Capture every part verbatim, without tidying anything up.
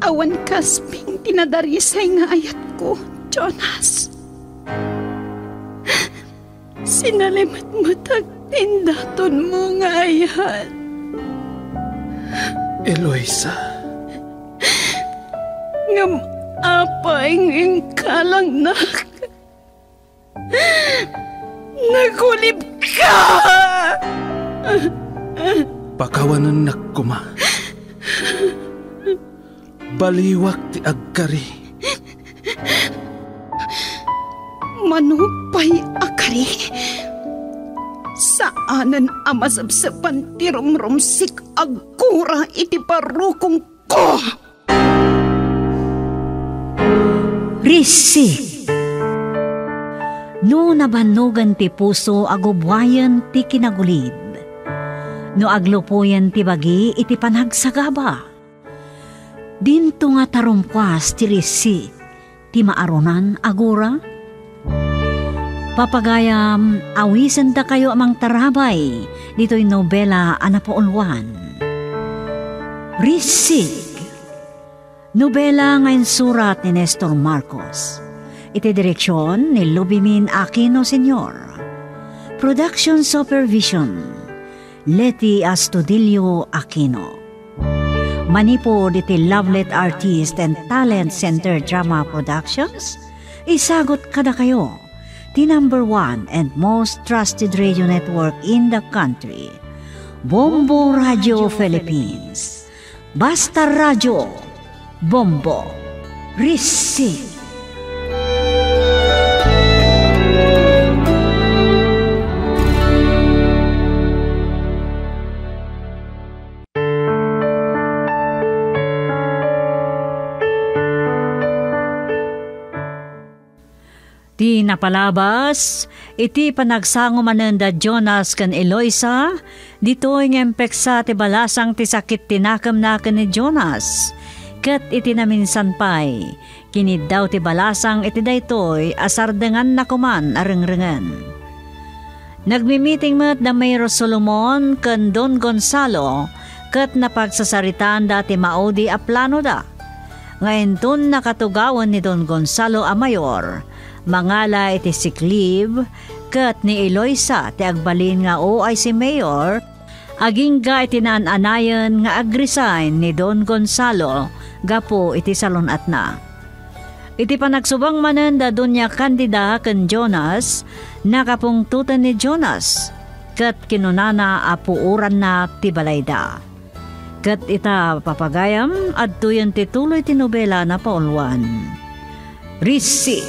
awan kasping tinadarisay nga ayat ko, Jonas. Sinalimat matag tindaton mo nga ayat. Eloisa. Ngam apaing ingkalang nak. Nagulib ka! Pakawanan nak kuma. Baliwak ti agkari. Manupay akari. Saanan amasabsapan ti rumrumsik agkura iti parukong ko. Risik. No nabanugan ti puso agubwayan ti kinagulid. No aglupuyan ti bagi iti panagsagaba. Dinto nga tarumpwas ti risi ti maarunan agura. Papagayam awisen da kayo amang tarabay dito'y nobela anapaulwan. Risik. Nobela ngayon surat ni Nestor Marcos. Iti direksyon ni Lubimin Aquino Senior Production Supervision Leti Astudillo Aquino. Manipod iti Lovelet Artist and Talent Center Drama Productions. Isagot kada kayo the number one and most trusted radio network in the country, Bombo Radio Philippines. Basta Radio Bombo Risik. Di napalabas, iti panagsangumanan da Jonas kan Eloisa, dito'y ngempeksa ti balasang ti sakit tinakam nakan ni Jonas. Kat iti naminsan pa'y, kinid daw ti balasang iti daytoy asardengan na kuman arengrengan. Nagmimiting met da Mayro Solomon kan Don Gonzalo, kat napagsasaritaan da ti maudi a plano da. Ngayon ton nakatugawan ni Don Gonzalo a mayor, mangala iti siklib, kat ni Eloisa ti agbalin nga o ay si Mayor, aging ga iti naananayan nga agresign ni Don Gonzalo, gapo iti salunat na. Iti panagsubang manan da dunya kandida ken Jonas, nakapungtutan ni Jonas, kat kinunana apuuran na ti balayda. Kat ita papagayam, adtuyan ti tuloy ti nobela na paulwan. Risi.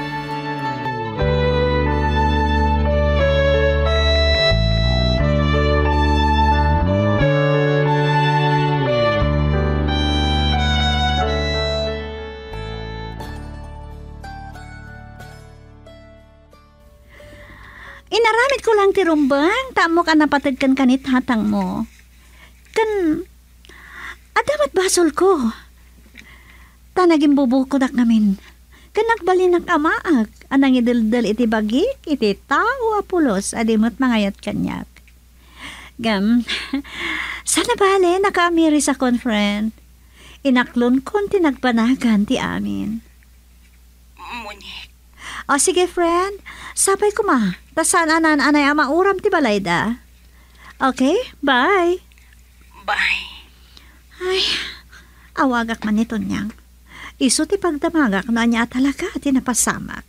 Inaramid ko lang ti rumbang, tamo ka napatid kan kanit hatang mo. Kan, adamat basol ko. Tanaging bubukodak namin. Kan nagbalinak amaag, anang idildal iti bagi, iti tao apulos, adimot mangayat kanyak. Gam, sana bale, nakaamiri sa conference. Inaklon kon ti nagpanagan ti amin. Munik. O sige friend, sapay ko ma. Tasan anan anay ama uram ti balayda. Okay, bye. Bye. Ay, awagak man nito niyang. Iso ti pagdamagak na niya talaga ti napasamak.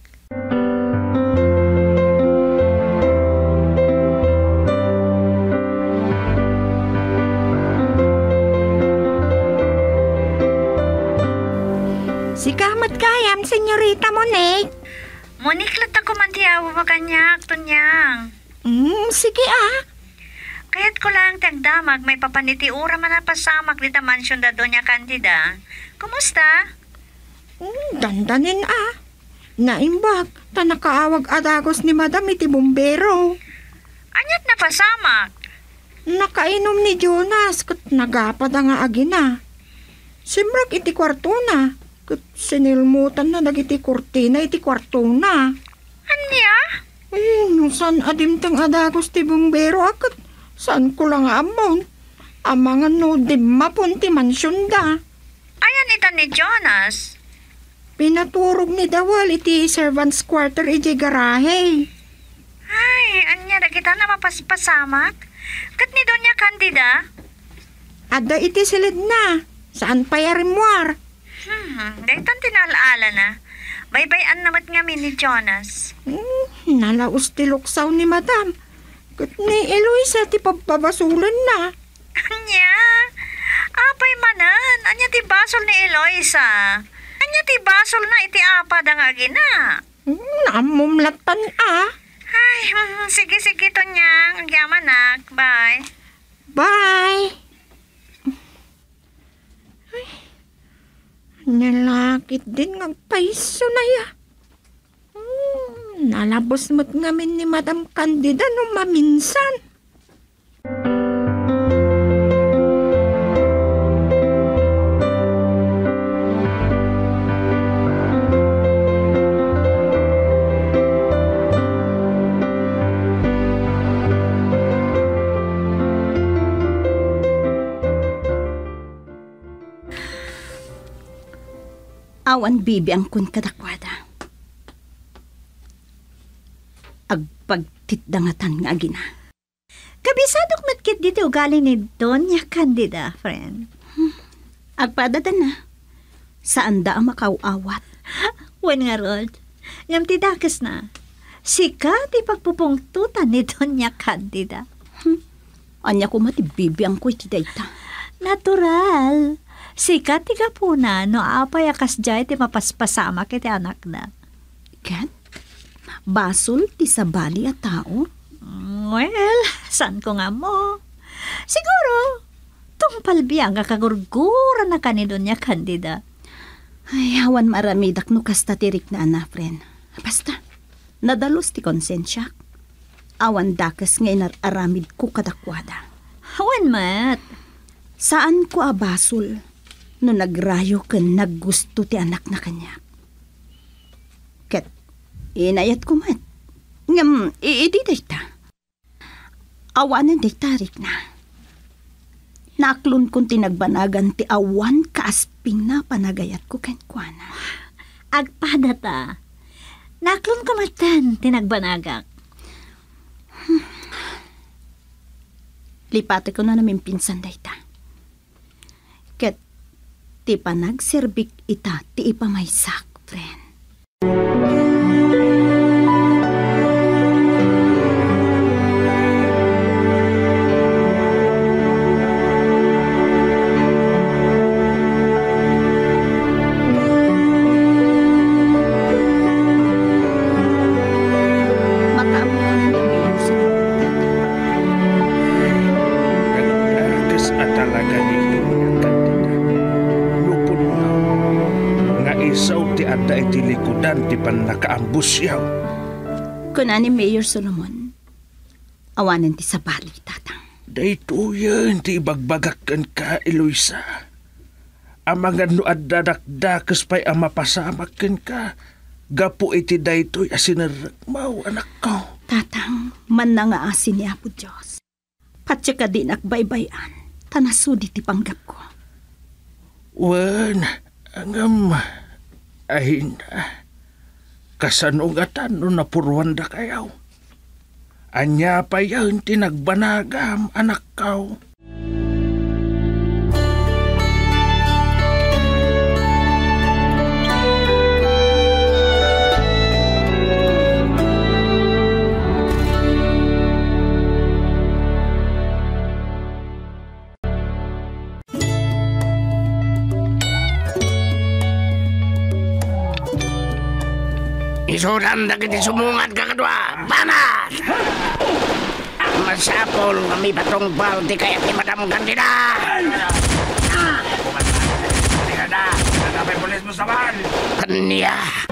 Si kamat kayam, senyorita Monique. Monique, lata ko man tiyawa pa kanyak, tunyang. Mm, sige ah. Kaya't ko lang tagdamag, may papaniti ura man na pasamak dita mansyon da Doña Candida. Kumusta? Mm, dandanin ah. Naimbak, ta nakaawag adagos ni madam iti bumbero. Anyat na pasamak? Nakainom ni Jonas, kat nagapad nga agina. Simrak iti kwarto na. Kat sinilmutan na nagiti kurtina iti kwarto na. Anya? Hmm, san adimtang adagos ti bumbero akat saan ko lang amon. Amangan no dimma pun ti mansyon da. Ayan ita nakitaan ni Jonas? Pinaturog ni Dawal iti servants quarter iti garahe. Ay, anya nakita na mapaspasamak? Kat ni Doña Candida? Ada iti silid na. Saan pa yarimwar? Hmm, daytan tinalaala na. Baybayan namat nga ni Jonas. Hmm, nalaos ti luksaw ni Madam. Kat ni Eloisa ti pababasulan na. Anya? Apay manan. Anya ti basol ni Eloisa. Anya ti basol na iti apa da nga gina. Hmm, namumlatan ah. Ay, hmm, sige sige to niyang. Yaman nak. Bye. Bye. Ay, nalakit din ng paiso na ya. Hmm, nalabos mo't ngamin ni Madam Candida nung maminsan. Awan bibi ang kun kadakwada. Agpagtitdangatan nga gina. Kabisadok matkit dito ugali ni Doña Candida, friend. Hmm. Agpadadan na. Saan da ang makauawat? Wen nga rod. Ngam tidakas na. Sika ti pagpupungtutan ni Doña Candida. Hmm. Anya ko matibibi ang kuy tidayta. Natural. Sikat ti kapuna no apay akas jay ti mapaspasama kiti anak na. Kat? Basol ti sabali a tao? Well, san ko nga mo? Siguro, tungpal biyang kakagurgura na kanido niya Candida. Ay, awan maramidak no kasta tirik na ana, friend. Basta, nadalos ti konsensya. Awan dakas nga inararamid ko kadakwada. Awan mat. Saan ko abasol? No nagrayo ken naggusto ti anak na kanya. Ket, inayat ko mat. Ngam, iidi dayta. Awanan dayta rik na. Naklon kong tinagbanagan ti awan kaasping na panagayat ko ken kuana. Agpadata. Naklon ko matan tinagbanagang. Hmm. Lipate ko na namin pinsan dayta. Ket, ti panagserbik ita ti ipamaysak, friend. Nagdagas at talaga nito niya Candida. Lupon na. Nga isaw ti adda iti likudan ti panakaambusyaw. Kunani Mayor Solomon, awanan ti sabali, tatang. Dayto yan ti ibagbagakan ka, Eloisa. Ang mga no adda dakdakas pa'y ang mapasamakan ka. Gapo iti daytoy asinaragmaw, anak ko. Tatang, man na nga asin ni Apo Diyos. Patya ka din akbaybayan, tanasudi ti panggap ko. Wan, angam, ahin na. Kasanugatan no napurwan da kayaw. Anya pa yan tinagbanagam, anak ko. Isudan na kiti sumungat ka kadwa, banat! Masapol na may patong balti kaya ti Madam Candida! Candida, nagapay polis mo saban! Kanya!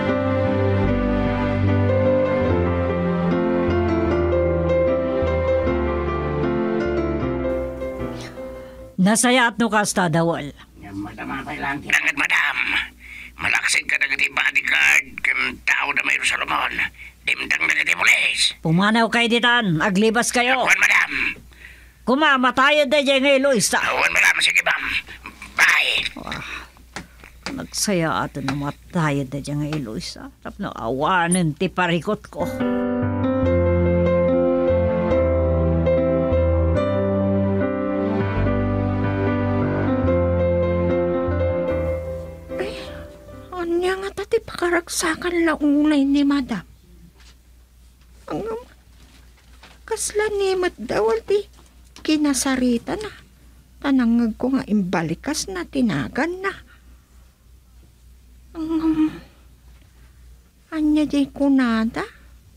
Nasayat no kasta dawal. Madam, apay lang. Dangat, madam. Malaksid ka na kiti bodyguard kung tao na may Solomon. Dimdang na kiti polis. Pumanaw kay ditan, aglibas kayo. Awan, madam. Kumamatayan na dyan ngayon, Luis. Awan, madam. Sige, ma'am. Bye. nagsaya ato na matayad na dyan nga Eloisa. Tap na awanan ti parikot ko. Anya nga tati pakaragsakan launay ni madam. Ang kasla ni madawal ti kinasarita na. Tanangag ko nga imbalikas na tinagan na. Ang anya di kunada.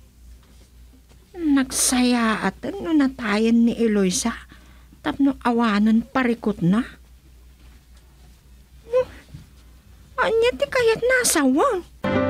Nagsaya atan no natayan ni Eloisa. Tapno awanon parikot na. Anya ti kayat nasawang.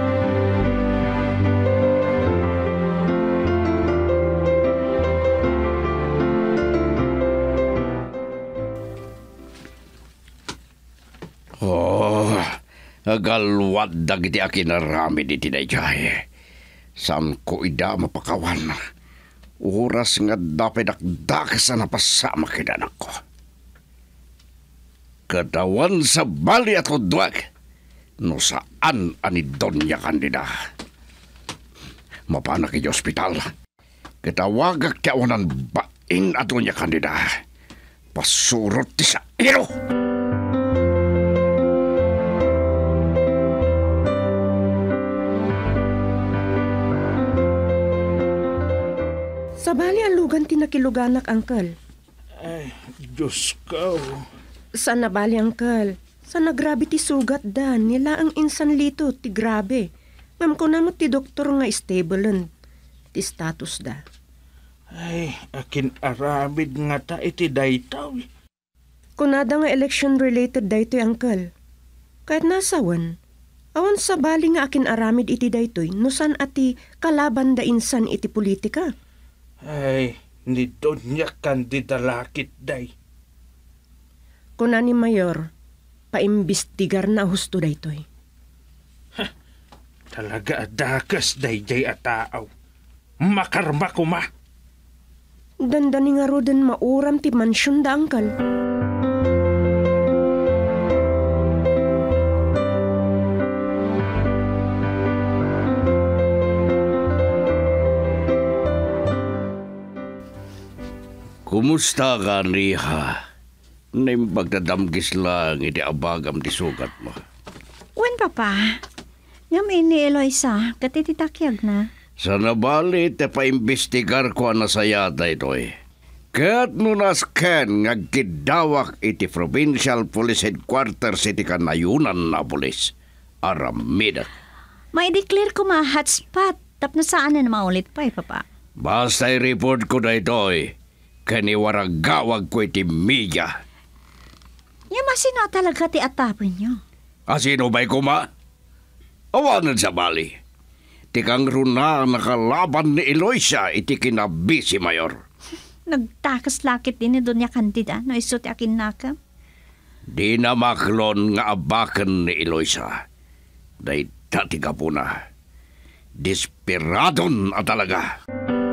Oh, agalwad dagiti akinarami di tinayjay. Saan ko ida mapakawan. Oras nga dapat dakdak sa napasama kinanak ko. Katawan sa bali at udwag. No saan ani Donya Candida. Mapanak iti ospital. Katawagak kawanan bain at Donya Candida. Pasurot ti sa ilo. Sabali ang lugan tinakiluganak, Uncle. Ay, Diyos ko. Saan nabali, Uncle? Sa nagrabe ti sugat da, nila ang insan lito, ti grabe. Ngam ko na mo ti doktor nga stable ti status da. Ay, akin aramid nga ta iti daytaw. Kunada nga election-related da ito, Uncle. Kahit nasawan, awan sa bali nga akin aramid iti daytoy, nusan ati kalaban da insan iti politika. Ay, ni Donya Candida lakit day. Kuna ni Mayor, paimbestigar na husto daytoy. Ha, talaga adakas day jay ataaw. Makarma ko ma. Dandani nga ro din mauram ti mansyon da, Uncle. Kumusta ka, Riha? Naimbagdadamgis lang iti abagam ti sugat mo. Wen, Papa. Ngam ini Eloisa, katititakyag na. Sa nabali, te paimbestigar ko ang nasayata ito eh. Kaya't nunas ken ngagkidawak iti Provincial Police Headquarters iti kanayunan na polis. Aramida. May declare ko ma hotspot. Tapno saan na maulit pa eh, Papa. Basta i-report ko na ito eh. Kaniwaragawag ko iti media. Yung masino talaga ti atapin nyo. Asino ba'y kuma? Awanan sa bali. Tikang runa nakalaban ni Eloisa iti kinabi si Mayor. Nagtakas lakit din ni Donya Candida no iso ti akin nakam. Di na maklon nga abakan ni Eloisa. Day dati ka po na. Desperadon at talaga.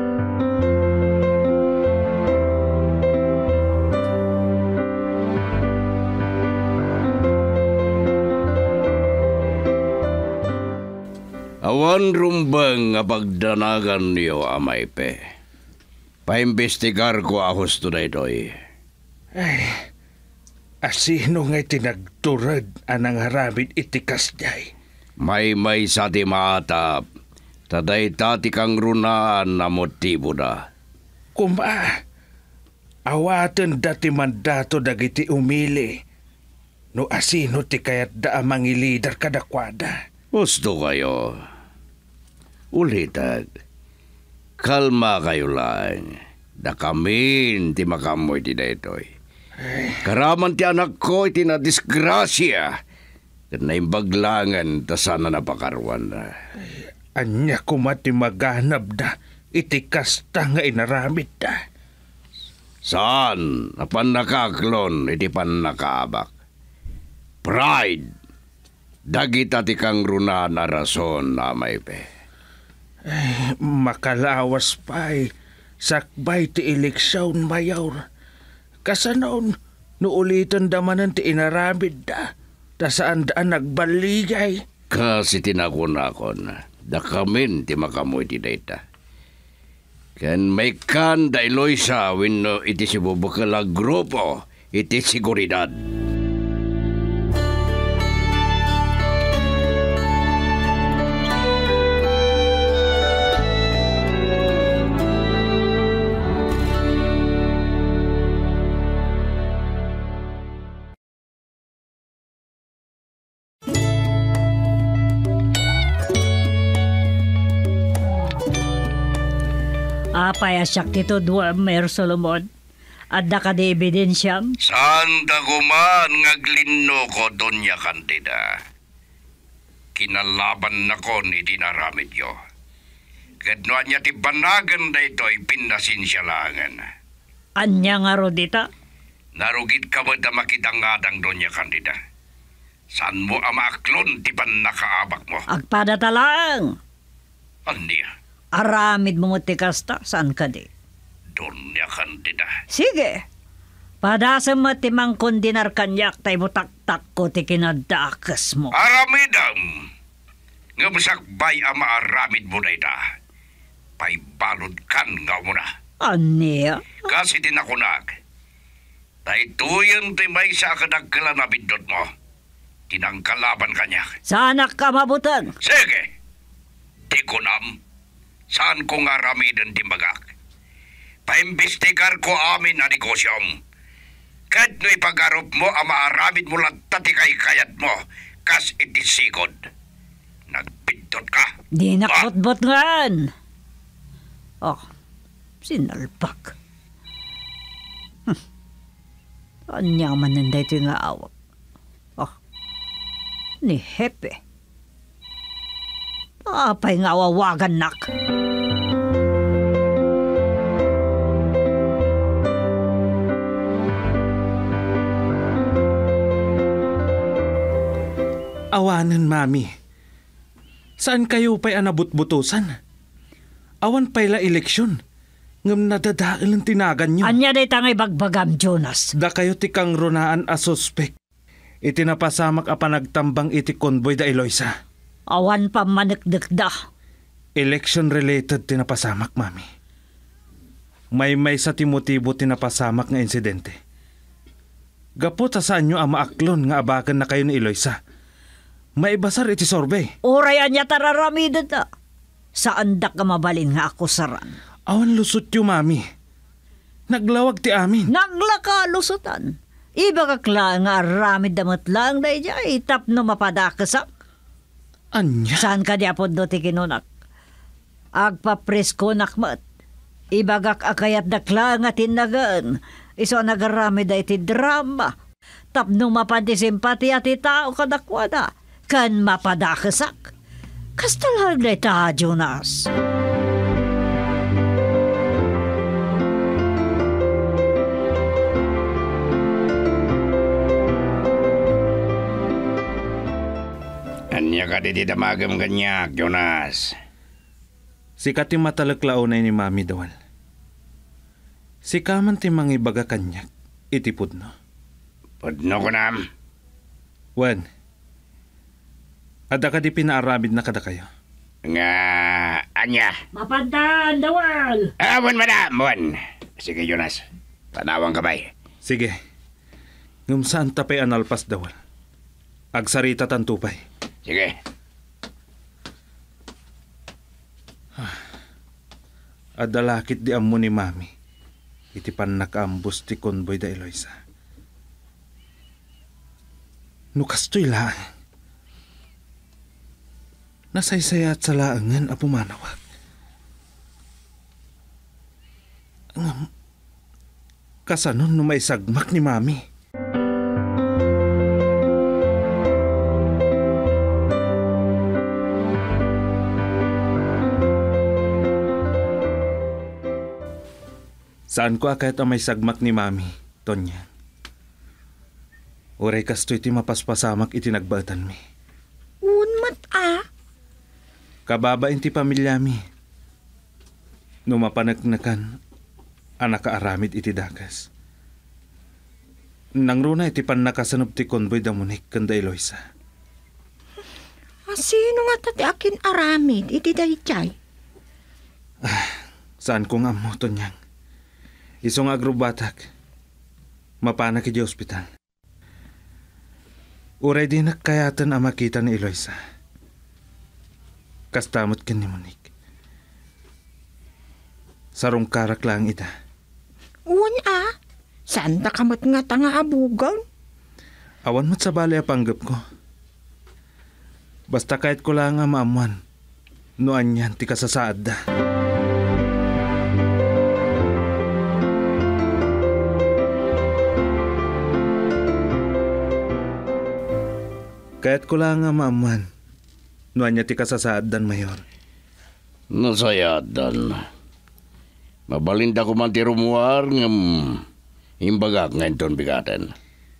Awan rumbang nga pagdanagan niyo, amay pe. Paimbestigar ko ahos to na ito'y. Ay, asino nga'y tinagturad anang haramid itikas jay. May may sa ti maatap. Taday tati kang runaan na motibo na. Kuma, awaten dati mandato dagiti umili. No asino ti kayat da amang ilider kadakwada. Gusto kayo. Ulitag. Kalma kayo lang. Da kamin ti makamoy ti daytoy. Karaman ti anak ko iti na disgrasya. Kat na imbaglangan ta sana napakarwan na. Anya kumati maganap da. Iti kasta nga inaramid da. Saan? Apan nakaklon iti pan nakaabak. Pride. Dagita ti kang runa na rason na may pe. Ay, makalawas pa'y sakbay ti eleksyon mayor. Kasanaon, no ulitan damanan ti inaramid da. Da saan daan nagbaligay. Kasi tinakon-akon, da kamin ti makamoy ti dayta. Kan may kan da Eloisa wenno iti si bubukala grupo iti seguridad. Apay asyak tito dua Mayor Solomon. Adda ka di ebidensyam? Saan da guman ngaglinno ko Doña Candida? Kinalaban na ko ni dinaramid yo. Gadnoan niya ti banagan da ito'y pinasinsyalangan. Anya nga ro dita? Narugit ka ba da makitang ngadang Doña Candida? Saan mo amaaklon ti ban nakaabak mo? Agpada talang. Anya? Aramid mo ti kasta, saan ka di? Doña Candida. Sige. Padasa mo ti mangkon dinar kanyak tay butak-tak ko ti kinadakas mo. Aramidam! Nga masakbay ama aramid mo na ita. Paibalod kan nga mo na. Aniya? Kasi tinakunag. Taituyan ti may sa kadagkala na bindot mo. Tinangkalaban kanyak. Sana ka mabutang. Sige. Di ko nam. Saan ko nga ramidan timbagak? Paimbestigar ko amin na negosyom. Kahit no ipagarop mo, ama aramid mo lang tatikay kayat mo, kas itisigod. Nagpindot ka. Di nakbot-bot ngan. Oh, sinalpak. Hm. Anya man nanday ito nga awak. Oh, ni Hepe. Apay nga awawagan nak. Awanan, mami. Saan kayo pa'y anabut-butusan? Awan pa'y la eleksyon. Ngam nadadaal ang tinagan nyo. Anya day tangay bagbagam, Jonas. Da kayo tikang runaan a suspek. Iti napasamak a panagtambang iti konboy da Eloisa. Awan pa managdagda. Election-related tinapasamak, mami. May-may sa timotibo tinapasamak nga insidente. Gapot sa saan nyo ang maaklon nga abagan na kayo ni Eloisa. Maibasar iti sorbay. Urayan niya tararamidad na. Saan da ka mabalin nga ako saran? Awan lusot yo, mami. Naglawag ti amin. Naglaka lusutan. Iba kakla nga aramid damat lang na iya. Itap no mapadakasak. Anya? Saan ka di apod do ti kinunak? Agpapresko nakmat. Ibagak akayat dakla nga tinagan. Iso nagarami da iti drama. Tapno mapantisimpati at itao kadakwada. Kan mapadakasak. Kastalag na ita, Jonas. Anya ka di damagam ganyak, Jonas. Sikat ti matalaklao na ni mami dawal. Sikaman ti mangibaga kanyak. Iti pudno. Pudno ko nam. Wen. Ada ka di pinaaramid na kada kayo. Nga, anya. Mapandaan, dawal! Ah, wan, madam, wan. Sige, Jonas. Tanawang kabay. Sige. Ngum saan tapay analpas dawal. Agsarita tantupay. Sige. Adalakit di ammo ni mami. Iti pan nakaambos ti konboy da Eloisa. Nukastoy lang. Nasaysayat sa laangan a pumanawag. Ngam, kasanon no may sagmak ni mami. Saan ko akayat ang may sagmak ni mami, Tonya? Uray kastoy ti mapaspasamak iti nagbatan mi. Unmat ah. Kababain ti pamilya mi. Numapanagnakan, anak kaaramid iti dakas. Nang runa iti pan nakasanop ti konboy da Monik kanda Eloisa. Ah, sino nga tati akin aramid iti dayjay? Ah, saan ko nga mo to niyang? Isong agrobatak. Mapana ki di ospital. Uray di nakayatan ang makita ni Eloisa. Kastamot kin ni Monik. Sarong karak lang ita. Uwan ah. Saan da kamot nga tanga abugaw? Awan mo't sa bali apanggap ko. Basta kahit ko lang nga maamuan. Noan yan ti kasasaad da. Kahit ko lang nga maamuan. Noan niya ti kasasaad dan mayor. Nasayad dan. Mabalinda ko man ti rumuar ngam imbagak ngayon ton bigatan.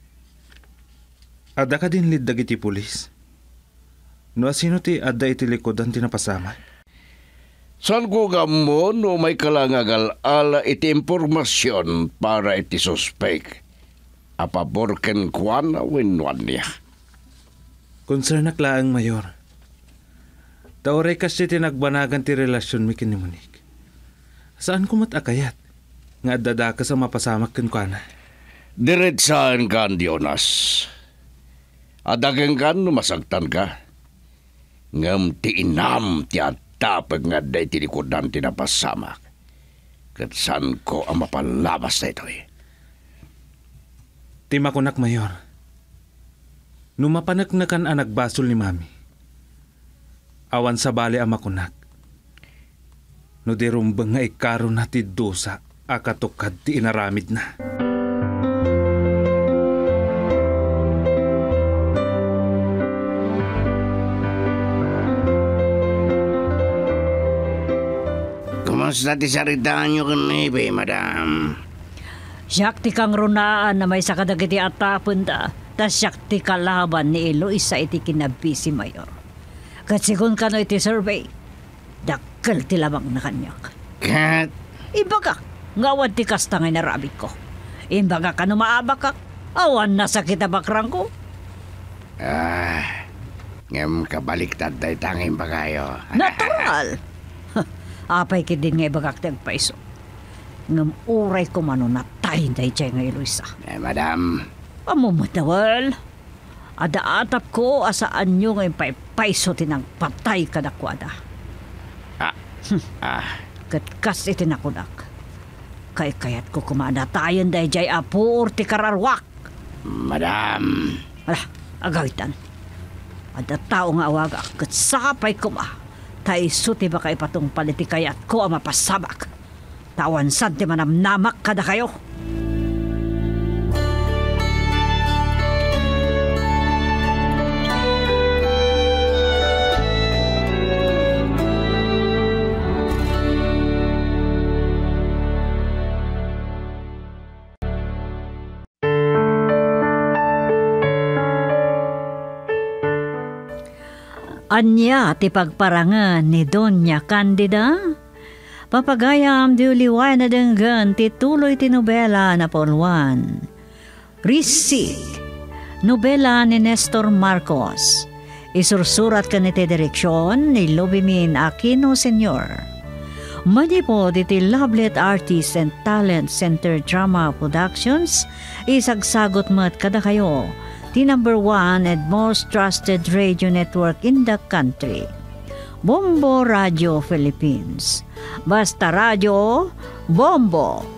Ada ka din lid dagiti pulis. No sino ti ada iti likodan tinapasama? San ko gamo no may kalangagal ala iti impormasyon para iti suspek. Apaborken kwan na winwan niya. Concern na klaang mayor. Tauray kasi tinagbanagan ti relasyon mi kin ni Monik. Saan ko matakayat? Nga dada ka sa mapasamak kin kwa na. Diretsaan kan, Jonas. Adagang kan, masagtan ka. Ngam ti inam ti atapag nga day tinikodan tinapasamak. Kat saan ko ang mapalabas na ito eh. Ti makunak, Mayor. Numapanak na kan anak basol ni Mami. Awan sa bali ang makunak. No di rumbang nga ikaro na ti dosa. Akatukad ti inaramid na. Kumusta ti saritaan nyo kanibi, madam? Siyak ti kang runaan na may sakadagiti atapon da. Tas siyak ti kalaban ni Eloisa iti kinabi si Mayor. Katsigon ka no iti survey. Dakkel ti labang na kanyak. Kat? Ibagak. Ngawad ti kasta nga narabit ko. Imbaga ka no maabakak. Awan na sakit na bakrang ko. Ah, ngam kabaliktad tayo tanging bagayo. Natural. Apay ki din nga ibagak tayong paiso. Ngam uray ko mano na tayo tayo tayo nga Eloisa. Eh, madam. Pamumatawal. Ada-atap ko asaan nyo nga paiso tinang patay ka nakwada. Ah, ah. Katkas itinakunak. Kay kayat ko kumanatayan dahi jay apur ti kararwak. Madam. Ala, agawitan. Ada tao nga awaga, katsapay ko ma. Taiso ti baka ipatong paliti kayat ko ang mapasabak. Tawan sad ti manamnamak kada kayo. Anya ti pagparangan ni Doña Candida. Papagayam di uliway na denggan ti tuloy ti nobela na polwan. Risik, nobela ni Nestor Marcos. Isursurat ka ni ti direksyon ni Lobimin Aquino Senior Madipo di ti Lovelet Artists and Talent Center Drama Productions. Isagsagot mat kada kayo. The number one and most trusted radio network in the country. Bombo Radio Philippines. Basta Radio, Bombo.